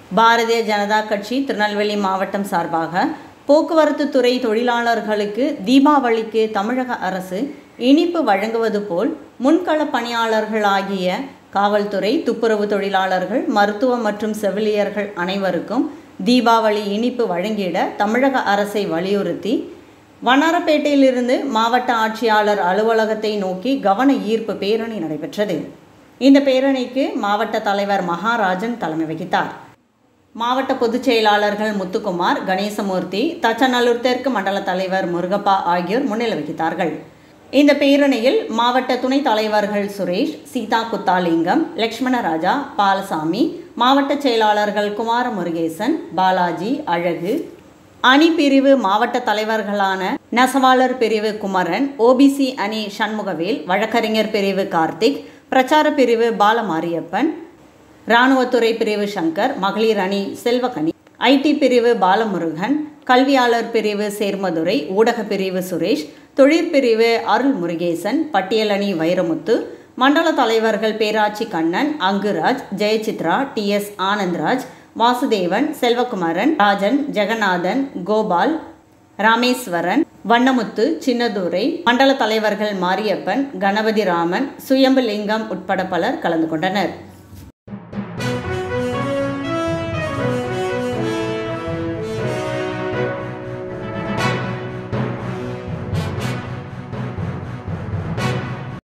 பாரதிய ஜனதா கட்சி திருநெல்வேலி மாவட்டம் சார்பாக போக்குவரத்து துறை தொழிலாளர்களுக்கு தீபாவளிக்கு தமிழக அரசு இனிப்பு வழங்குவது போல் முன்கள பணியாளர்களாகிய காவல்துறை, துப்புரவு தொழிலாளர்கள், மருத்துவ மற்றும் செவிலியர்கள் அனைவருக்கும் தீபாவளி இனிப்பு வழங்கிட தமிழக அரசை வலியுறுத்தி வண்ணாரப்பேட்டையிலிருந்து மாவட்ட ஆட்சியாளர் அலுவலகத்தை நோக்கி கவன ஈர்ப்பு பேரணி நடைபெற்றது. இந்த பேரணிக்கு மாவட்ட தலைவர் மகாராஜன் தலைமை வகித்தார். மாவட்ட பொதுச் செயலாளர்கள் முத்துக்குமார், கணேசமூர்த்தி, தச்சநல்லூர் தெற்கு மண்டல தலைவர் முருகப்பா ஆகியோர் முன்னிலை வகித்தார்கள். இந்த பேரணியில் மாவட்ட துணைத் தலைவர்கள் சுரேஷ், சீதா குத்தாலிங்கம், லட்சுமணராஜா, பாலசாமி, மாவட்ட செயலாளர்கள் குமார முருகேசன், பாலாஜி, அழகு, அணி பிரிவு மாவட்ட தலைவர்களான நெசவாளர் பிரிவு குமரன், ஓபிசி அணி சண்முகவேல், வழக்கறிஞர் பிரிவு கார்த்திக், பிரச்சார பிரிவு பாலமாரியப்பன், இராணுவத்துறை பிரிவு சங்கர், மகளிர் அணி செல்வகனி, ஐடி பிரிவு பாலமுருகன், கல்வியாளர் பிரிவு சேர்மதுரை, ஊடக பிரிவு சுரேஷ், தொழிற்பிரிவு அருள் முருகேசன், பட்டியல் அணி வைரமுத்து, மண்டல தலைவர்கள் பேராட்சி கண்ணன், அங்குராஜ், ஜெயசித்ரா, டிஎஸ் ஆனந்த்ராஜ், வாசுதேவன், செல்வகுமாரன், ராஜன், ஜெகநாதன், கோபால், ராமேஸ்வரன், வண்ணமுத்து, சின்னதுரை, மண்டல தலைவர்கள் மாரியப்பன், கணபதி ராமன், சுயம்புலிங்கம் உட்பட பலர் கலந்து கொண்டனர்.